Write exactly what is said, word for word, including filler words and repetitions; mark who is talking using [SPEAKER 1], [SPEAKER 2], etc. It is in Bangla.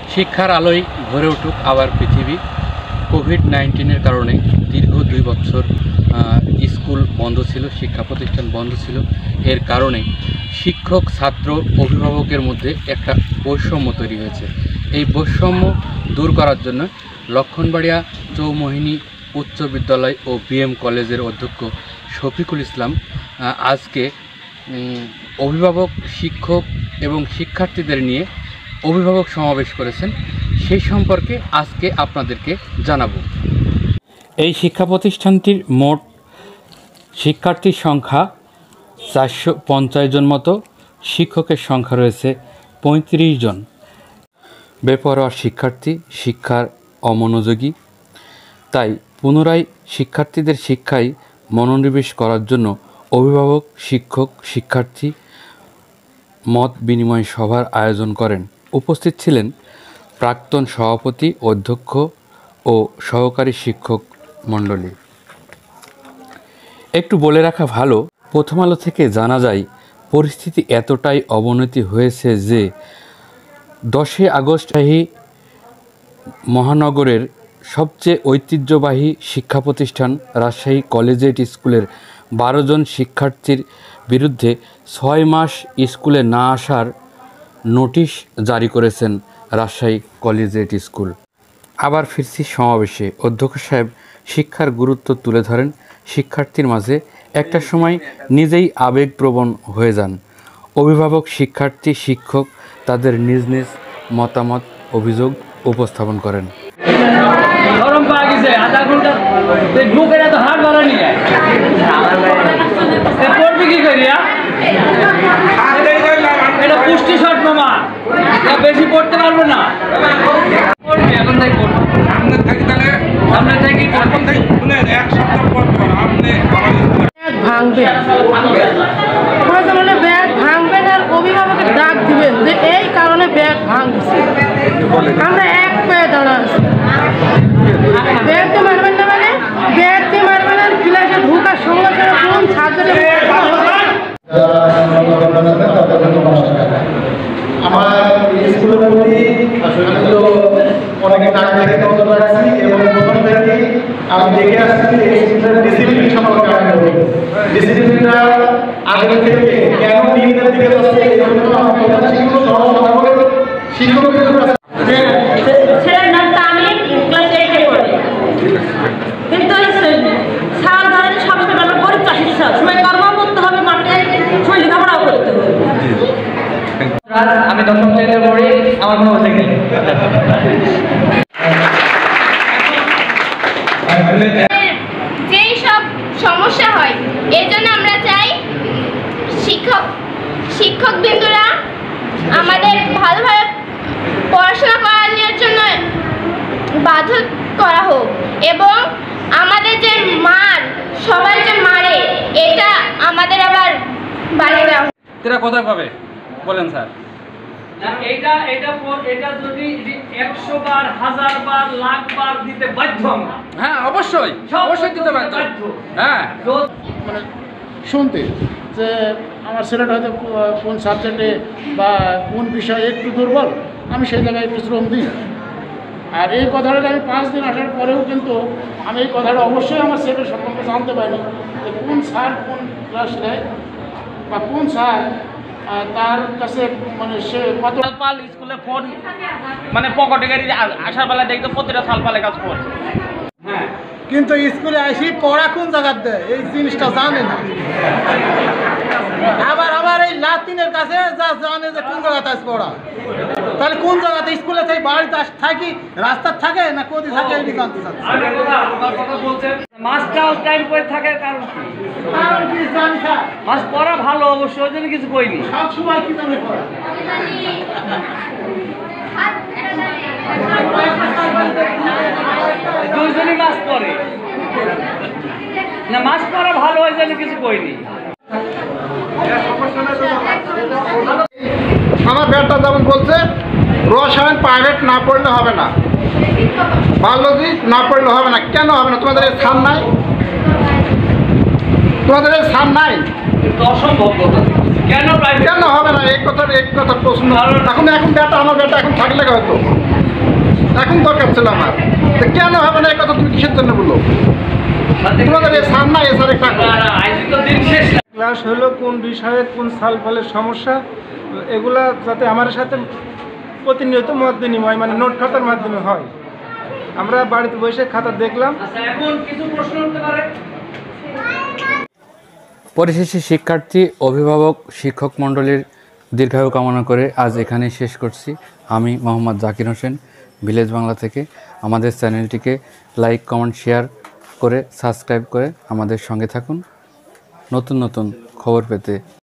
[SPEAKER 1] শিক্ষার আলোয় ভরে উঠুক আবার পৃথিবী। কোভিড নাইন্টিনের কারণে দীর্ঘ দুই বছর স্কুল বন্ধ ছিল, শিক্ষা প্রতিষ্ঠান বন্ধ ছিল। এর কারণে শিক্ষক, ছাত্র, অভিভাবকের মধ্যে একটা বৈষম্য তৈরি হয়েছে। এই বৈষম্য দূর করার জন্য লক্ষণবাড়িয়া চৌমোহিনী উচ্চ বিদ্যালয় ও বিএম কলেজের অধ্যক্ষ শফিকুল ইসলাম আজকে অভিভাবক, শিক্ষক এবং শিক্ষার্থীদের নিয়ে অভিভাবক সমাবেশ করেছেন। সেই সম্পর্কে আজকে আপনাদেরকে জানাবো। এই শিক্ষা প্রতিষ্ঠানটির মোট শিক্ষার্থীর সংখ্যা চারশো পঞ্চাশ জন মতো, শিক্ষকের সংখ্যা রয়েছে পঁয়ত্রিশ জন। বেপরোয়া শিক্ষার্থী, শিক্ষার অমনোযোগী। তাই পুনরায় শিক্ষার্থীদের শিক্ষায় মনোনিবেশ করার জন্য অভিভাবক, শিক্ষক, শিক্ষার্থী মত বিনিময় সভার আয়োজন করেন। উপস্থিত ছিলেন প্রাক্তন সভাপতি, অধ্যক্ষ ও সহকারী শিক্ষক মণ্ডলী। একটু বলে রাখা ভালো, প্রথম আলো থেকে জানা যায় পরিস্থিতি এতটাই অবনতি হয়েছে যে দশই আগস্ট রাজশাহী মহানগরের সবচেয়ে ঐতিহ্যবাহী শিক্ষা প্রতিষ্ঠান রাজশাহী কলেজিয়েট স্কুলের বারো জন শিক্ষার্থীর বিরুদ্ধে ছয় মাস স্কুলে না আসার নোটিশ জারি করেছেন রাজশাহী কলেজিয়েট স্কুল। আবার ফিরছি সমাবেশে। অধ্যক্ষ সাহেব শিক্ষার গুরুত্ব তুলে ধরেন। শিক্ষার্থীর মাঝে একটা সময় নিজেই আবেগপ্রবণ হয়ে যান। অভিভাবক, শিক্ষার্থী, শিক্ষক তাদের নিজ নিজ মতামত, অভিযোগ উপস্থাপন করেন।
[SPEAKER 2] গরম পা গেছে আধা ঘন্টা বুকের এত হাত বাড়া নিয়ে পড়বি কি করিয়া? এটা পুষ্টি শট মামা, বেশি পড়তে পারবো না। পড়বি এখন তাই পড়বো, আপনার থাকি তাহলে আপনার থাকি এখন থেকে শুনে এক সপ্তাহ পর আপনি
[SPEAKER 3] ভাঙবে প্রয়োজনে ব্যাগ ভাঙবেন আর অভিভাবকের ডাক দিবেন যে এই কারণে ব্যাগ ভাঙছে। আমরা এক পেয়ে দাঁড়াচ্ছি, ব্যাগ দিয়ে মারবেন না মানে ব্যাগ দিয়ে মারবেন আর ক্লাসে ঢুকার সঙ্গে সঙ্গে কোন ছাত্রের
[SPEAKER 4] আমার স্কুলের প্রতি আমি তো অনেকে টাকা থেকে নজর রাখছি এবং প্রথম থেকে আমি দেখে আসছি এই স্কুলের ডিসিপ্লিন সম্পর্কে আমি বলি। ডিসিপ্লিনটা আগে থেকে কেন নিম্নের দিকে যাচ্ছে এই জন্য আমি প্রধান শিক্ষক সহ সভাপতি শিক্ষকদের কাছে
[SPEAKER 5] ছেলের নাম তামিম, ক্লাস এইটে পড়ে। কিন্তু স্যার ধরেন সবসময় আমরা গরিব চাষির স্যার সময় কর্ম করতে হবে, মাঠে সময় লেখাপড়াও করতে হবে।
[SPEAKER 2] আমি দশম শ্রেণীতে পড়ি, আমার কোনো অভিযোগ নেই।
[SPEAKER 6] যেই সব সমস্যা হয় এই জন্য আমরা চাই শিক্ষক শিক্ষক বিন্দুরা আমাদের ভালোভাবে পড়াশোনা করানোর জন্য বাধ্য করা হোক এবং আমাদের যে মার সবাই যে মারে এটা আমাদের আবার বাড়িয়ে দেওয়া হোক।
[SPEAKER 2] এরা কোথায় পাবে বলেন স্যার? এটা এটা এটা যদি একশো বার, হাজার বার, লাখ বার দিতে বাধ্য আমরা। হ্যাঁ অবশ্যই অবশ্যই দিতে বাধ্য। হ্যাঁ
[SPEAKER 3] মানে শুনতে যে আমার ছেলেটা হয়তো কোন সাবজেক্টে বা কোন বিষয়ে একটু দুর্বল, আমি সেই জায়গায় একটু শ্রম দিই। আর এই কথাটা আমি পাঁচ দিন আসার পরেও কিন্তু আমি এই কথাটা অবশ্যই আমার ছেলের সম্পর্কে জানতে পারিনি যে কোন স্যার কোন ক্লাস নেয় বা কোন স্যার তার কাছে মানে সে কত
[SPEAKER 2] সালপাল স্কুলে ফোন মানে পকেটে গাড়ি আসার বেলা দেখতো প্রতিটা সালপালে কাজ করছে। হ্যাঁ
[SPEAKER 3] কিন্তু স্কুলে আসি পড়া কোন জায়গার দেয় এই জিনিসটা জানে না। আবার আবার এই লাতিনের কাছে যা জানে যে কোন জায়গাতে আছে পড়া, তাহলে কোন জায়গাতে স্কুলে থেকে বাড়িতে থাকি রাস্তার থাকে না কোথায় থাকে এটি জানতে চাচ্ছি।
[SPEAKER 2] মাছটাও টাইম করে থাকে কারণ কি?
[SPEAKER 3] কারণ কি জানি স্যার,
[SPEAKER 2] মাছ পড়া ভালো অবশ্যই, ওই জন্য কিছু কইনি।
[SPEAKER 3] সব সময় কি জানে পড়া
[SPEAKER 2] দুইজনই মাছ পড়ে না, মাছ পড়া ভালো ওই জন্য কিছু কইনি।
[SPEAKER 4] আমার ব্যাটটা যেমন বলছে রসায়ন প্রাইভেট না পড়লে হবে না, বায়োলজি না পড়লে হবে না। কেন হবে না? তোমাদের এই স্থান নাই, তোমাদের এই স্থান নাই,
[SPEAKER 2] অসম্ভব কথা। কেন
[SPEAKER 4] কেন হবে না? এই কথার এক কথা প্রশ্ন। এখন এখন ব্যাটা আমার ব্যাটা এখন থাকলে হয়তো এখন দরকার ছিল আমার, তো কেন হবে না এই কথা তুমি কিসের জন্য বলো? তোমাদের এই সার না, এ সারের টাকা
[SPEAKER 7] ক্লাস হলো কোন বিষয়ে কোন সাল ফলের সমস্যা, এগুলা যাতে আমার সাথে প্রতিনিয়ত মত বিনিময় মানে নোট খাতার মাধ্যমে হয়। আমরা বাড়িতে বসে খাতা দেখলাম।
[SPEAKER 2] এখন কিছু প্রশ্ন উঠতে পারে।
[SPEAKER 1] পরিশেষে শিক্ষার্থী, অভিভাবক, শিক্ষক মণ্ডলীর দীর্ঘায়ু কামনা করে আজ এখানেই শেষ করছি। আমি মোহাম্মদ জাকির হোসেন, ভিলেজ বাংলা থেকে। আমাদের চ্যানেলটিকে লাইক, কমেন্ট, শেয়ার করে সাবস্ক্রাইব করে আমাদের সঙ্গে থাকুন নতুন নতুন খবর পেতে।